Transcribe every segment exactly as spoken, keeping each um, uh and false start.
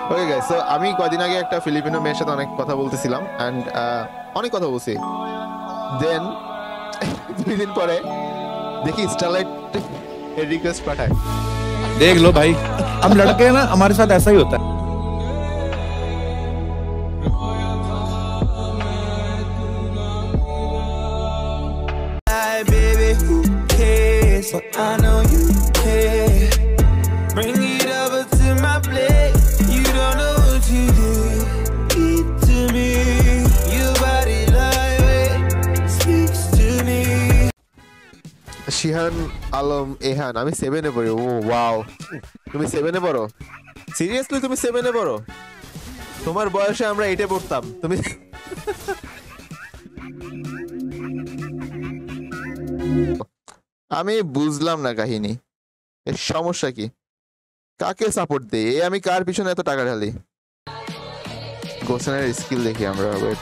Okay guys, so আমি কদিন আগে একটা ফিলিপিনো মেয়ের সাথে অনেক কথা বলতেছিলাম এন্ড অনেক কথা বলছি। দেন দুই দিন পরে देखी स्टारलाइट रिक्वेस्ट पाठाए। देख लो भाई, हम लड़के हैं ना, हमारे साथ ऐसा ही होता है। শিহান আলম এহান, আমি সেভেনে পড়ি। ও ওয়াও, তুমি সেভেনে পড়ো? সিরিয়াসলি তুমি সেভেনে পড়ো? তোমার বয়সে আমরা এইটে পড়তাম। তুমি আমি বুঝলাম না কাহিনী, এর সমস্যা কি? কাকে সাপোর্ট দেই? এই আমি কার পিছনে এত টাকা ঢালি? গোসেনের স্কিল দেখি আমরা। ওয়েট,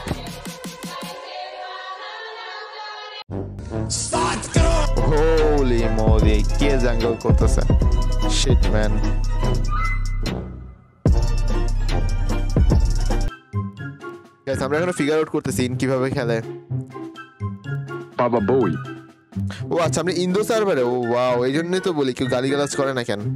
হোলি মোলি, কে জাঙ্গল করতেছে? Shit man. গাইস, আমরা এখন ফিগার আউট করতেছি ইন কিভাবে খেলে। বাবা বই। ও আচ্ছা, আমরা ইন্দো সার্ভারে। ও ওয়াও, এই জন্যই তো বলি কেউ গালিগালাজ করে না কেন।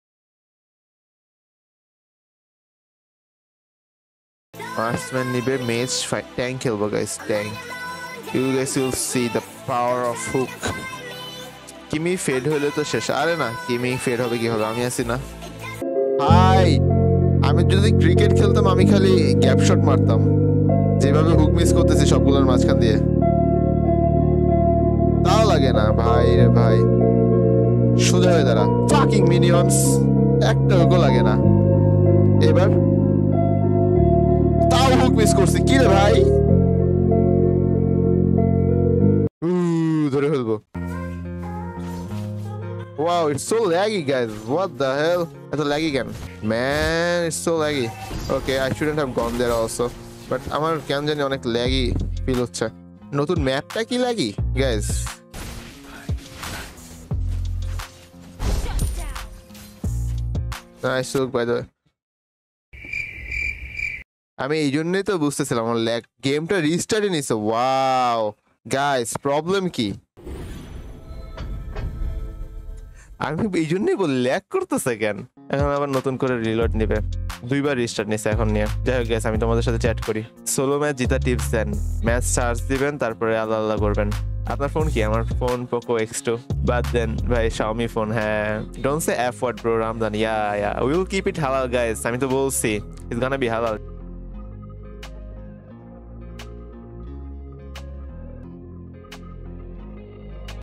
মার্সম্যান নিবে, মেজ ফাইট, ট্যাঙ্ক খেলবো guys, tank. You guys will see the power of hook. Kimmy fed হইলে তো শেষ। আরে না, কিমি ফেড হবে কি হবে? আমি আছি না ভাই। আমি যদি ক্রিকেট খেলতাম আমি খালি গ্যাপ শট মারতাম, যেভাবে হুক মিস করতেছি সবগুলোর মাঝখান দিয়ে। তাও লাগে না ভাই রে ভাই, সোজা হয়ে দাঁড়া। ফাকিং মিনিয়ন্স, একটা হুকও লাগে না। এবার তাও হুক মিস করছি, কি রে ভাই? ধরে ফেলবো। Wow, it's so laggy, guys. What the hell? It's so laggy again. Man, it's so laggy. Okay, I shouldn't have gone there also. But আমার কেন জানি অনেক laggy feel হচ্ছে। নতুন ম্যাপটা কি laggy, guys? Nice look, by the way. আমি এই জন্যই তো বুঝতেছিলাম আমার ল্যাগ, গেমটা রিস্টার্টই নিছে। ওয়াও গাইস, প্রবলেম কি? আমি এই জন্যই বলি ল্যাগ করতেছে কেন। এখন আবার নতুন করে রিলোড নেবে, দুইবার রিস্টার্ট নিছে এখন নিয়ে। যাই হোক গাইস, আমি তোমাদের সাথে চ্যাট করি। সোলো ম্যাচ জিতা টিপস দেন। ম্যাচ চার্জ দিবেন, তারপরে আল্লাহ আল্লাহ করবেন। আপনার ফোন কি? আমার ফোন পোকো এক্স টু। বাদ দেন ভাই, শাওমি ফোন। হ্যাঁ, don't say F word bro, Ramzan. Yeah yeah will keep it হালাল গাইস, আমি তো বলছি ইটস গোনা বি হালাল।